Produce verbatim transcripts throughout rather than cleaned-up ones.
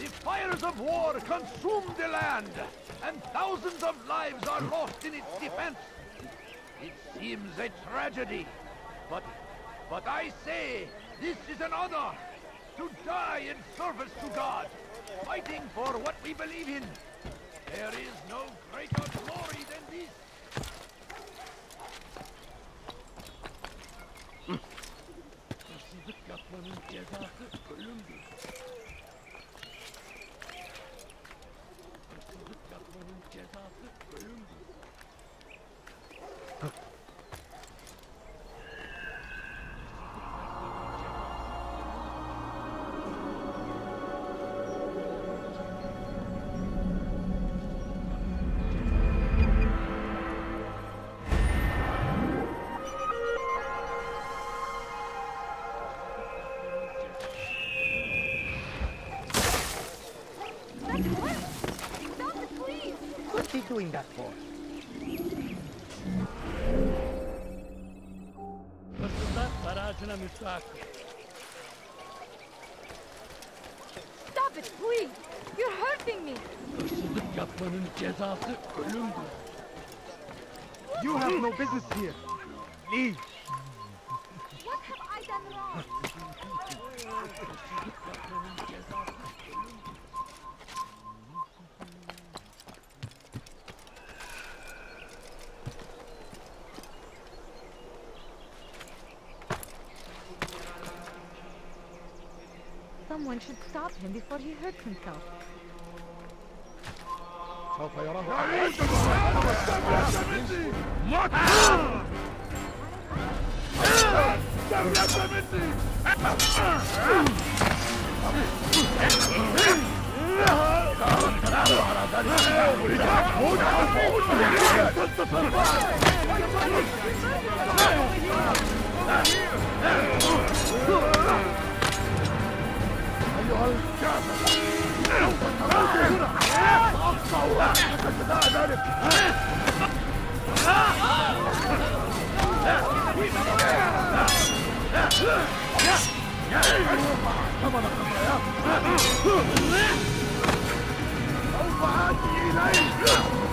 The fires of war consume the land, and thousands of lives are lost in its defense. It seems a tragedy, but, but I say, this is an honor, to die in service to God, fighting for what we believe in. There is no greater glory than this. Hırsızlık yapmanın cezası ölümdür. Hırsızlık yapmanın cezası ölümdür. What's he doing that for? Hırsızlar barajına müstahak. Stop it, please! You're hurting me! Hırsızlık yapmanın cezası ölümdür. You have no business here. Leave. What have I done wrong? Hırsızlık yapmanın cezası ölümdür. Someone should stop him before he hurts himself. سوف يراه. أيها الكافر سوف تراه هنا أقطع أتتبع ذلك سوف آتي إليك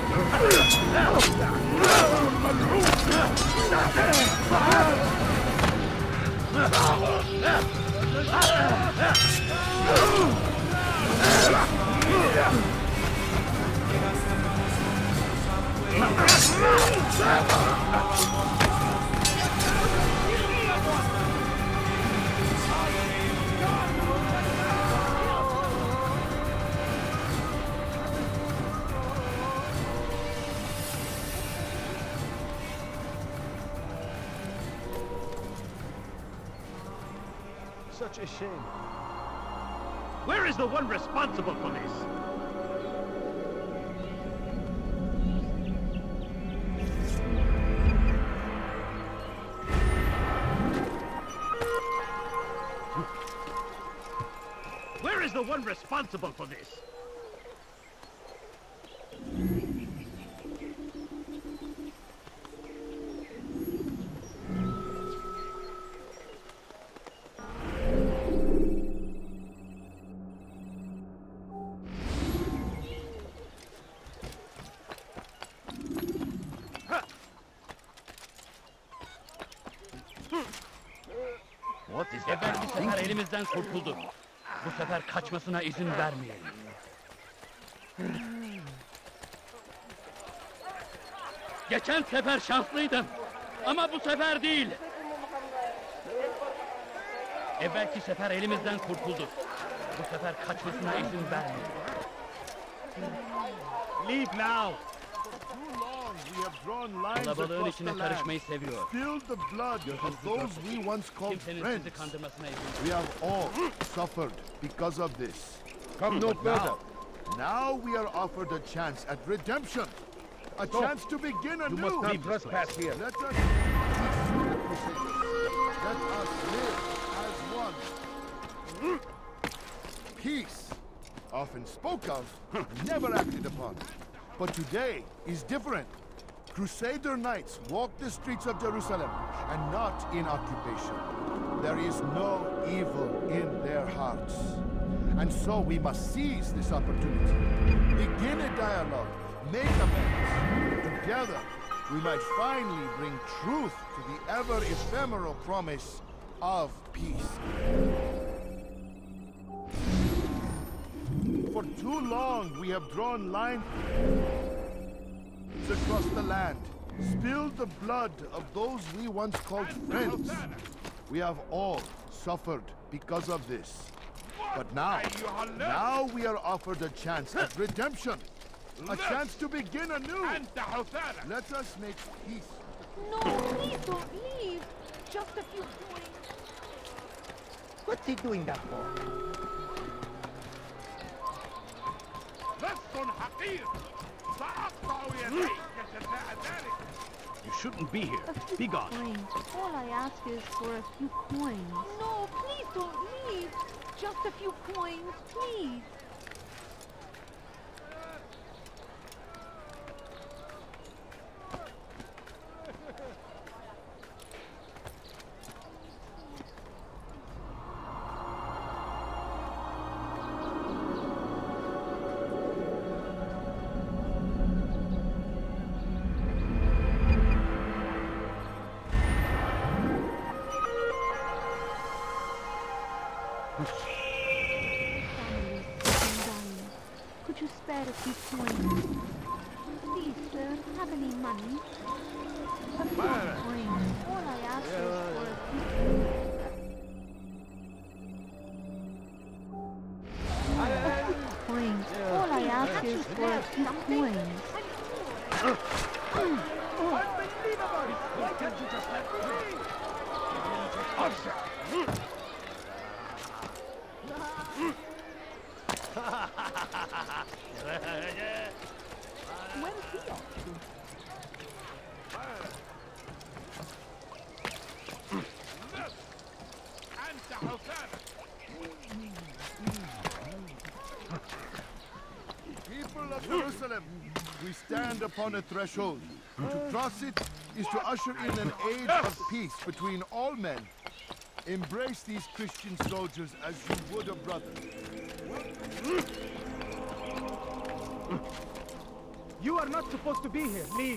Such a shame. Where is the one responsible for this? Where is the one responsible for this? Evvel bir sefer elimizden kurtuldu. Bu sefer kaçmasına izin vermeyelim. Geçen sefer şanslıydım. Ama bu sefer değil. Evvelki sefer elimizden kurtuldu. Bu sefer kaçmasına izin vermeyelim. Leave now! Kalabalığın içine karışmayı seviyor. Spilled the blood of those we once called Kimsenin friends. sizi kandırmasına izin We have all suffered because of this. Come no further. Now, now we are offered a chance at redemption. A chance to begin anew. You must not trespass here. Let us Let us live as one. Peace, often spoke of, never acted upon. But today is different. Crusader knights walk the streets of Jerusalem, and not in occupation. There is no evil in their hearts. And so we must seize this opportunity. Begin a dialogue, make amends. Together, we might finally bring truth to the ever-ephemeral promise of peace. For too long, we have drawn lines across the land, spilled the blood of those we once called friends. We have all suffered because of this. But now, now we are offered a chance at redemption. A chance to begin anew. Let us make peace. No, please don't leave. Just a few coins. What's he doing that for? You shouldn't be here. Be gone. Coins. All I ask is for a few coins. No, please don't leave. Just a few coins, please. Could you spare a few coins? Please, sir, have any money? A few coins. All I ask is for a few coins. All I ask is for a few coins. Unbelievable! Why can't you just let me? Usher! Where's he off to? People of Jerusalem, we stand upon a threshold. To cross it is to usher in an age of peace between all men. Embrace these Christian soldiers as you would a brother. You are not supposed to be here. Leave.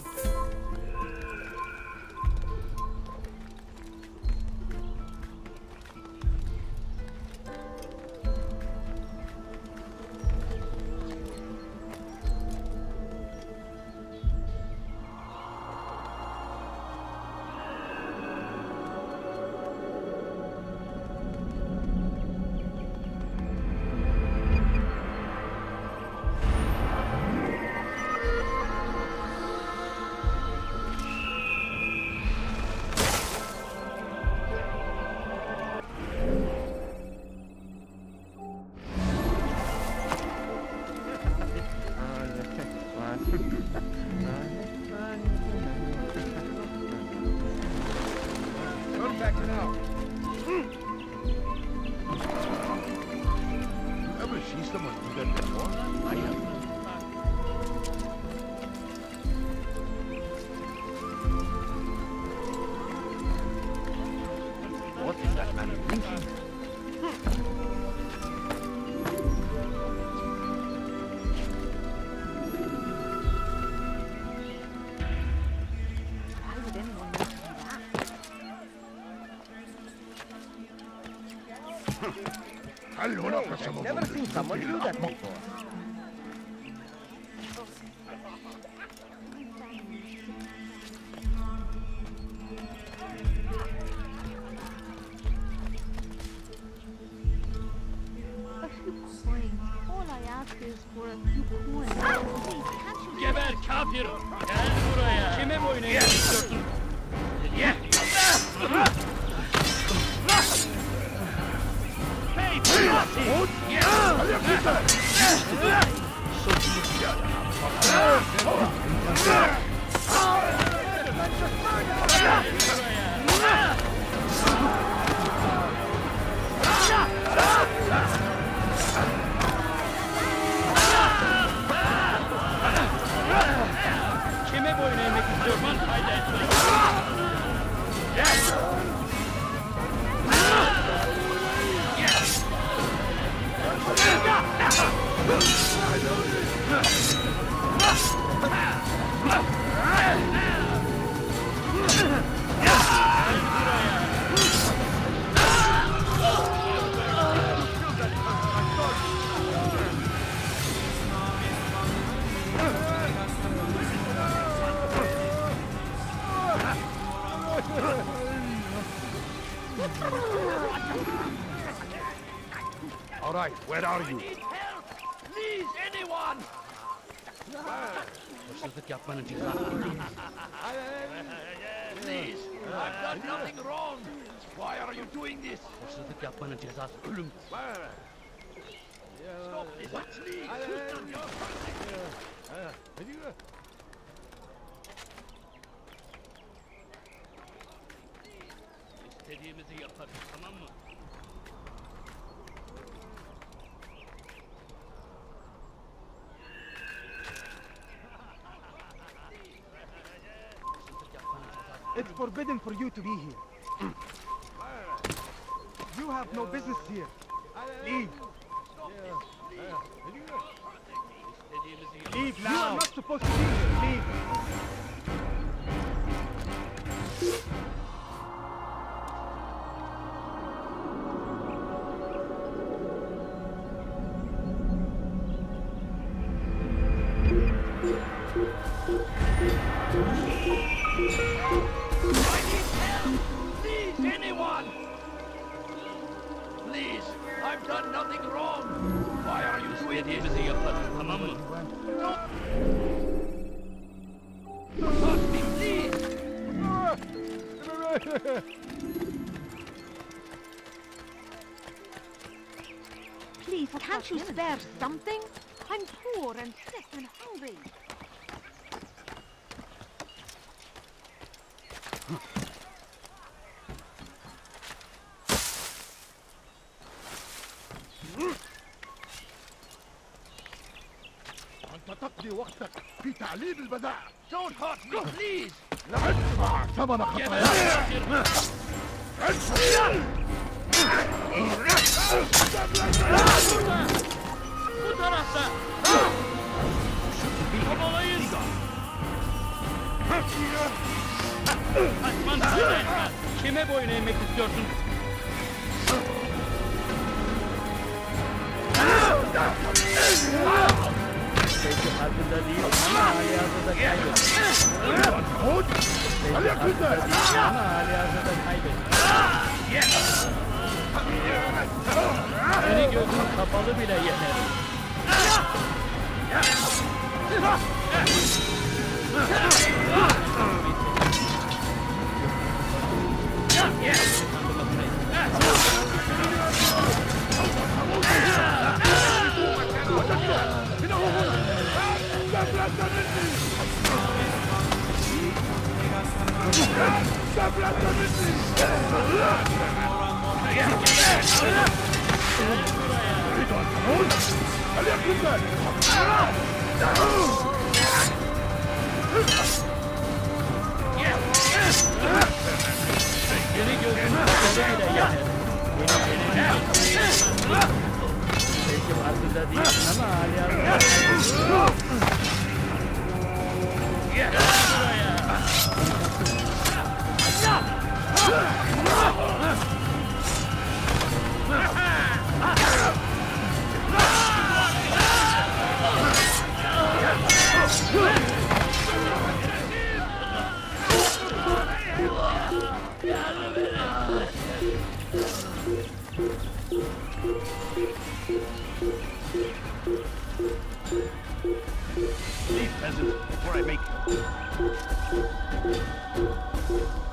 Turn back now. You ever see someone do that before? I have. What is that man thinking? I've never seen someone do that before. A few coins. All I ask is for a few coins. Please, can't you... Geber kafir! Gel buraya! Kime boyun eğiyorsun? Ye! Hey! Kime boyun eğmek istiyorsan haydi etme. Yes! wife, where are you? I need help! Please, anyone! Hırsızlık yapmanın cezası. Please, I've done nothing wrong. Why are you doing this? Hırsızlık yapmanın cezası ölüm. Stop this, please! Houston, you're hurting! İstediğimizi yaparız, tamam mı? It's forbidden for you to be here. You have no business here. Leave. İstediğimizi yaparız. Leave now. You are not supposed to be here. Leave. Please, anyone! Please, I've done nothing wrong. Why are you doing this? İstediğimizi yaparız, tamam mı? Touch me, please! Please, can't you spare something? I'm poor and sick and hungry. أنت تقضي وقتك في تعليم البدائع. Don't hurt me, please! ادفع ثمن خطاياك. Bu tarafta! Kovalayın! Kaçman sana! Kime boyun eğmek istiyorsun? Belki farkında değil ama hali hazırda kaybettin. Belki farkında değil ama hali hazırda kaybettin. Seni gözün kapalı bile yenerim. Seni gözün kapalı bile yenerim. Belki farkında değilsin ama hali hazırda. Gel buraya. Leave, peasant, before I make you.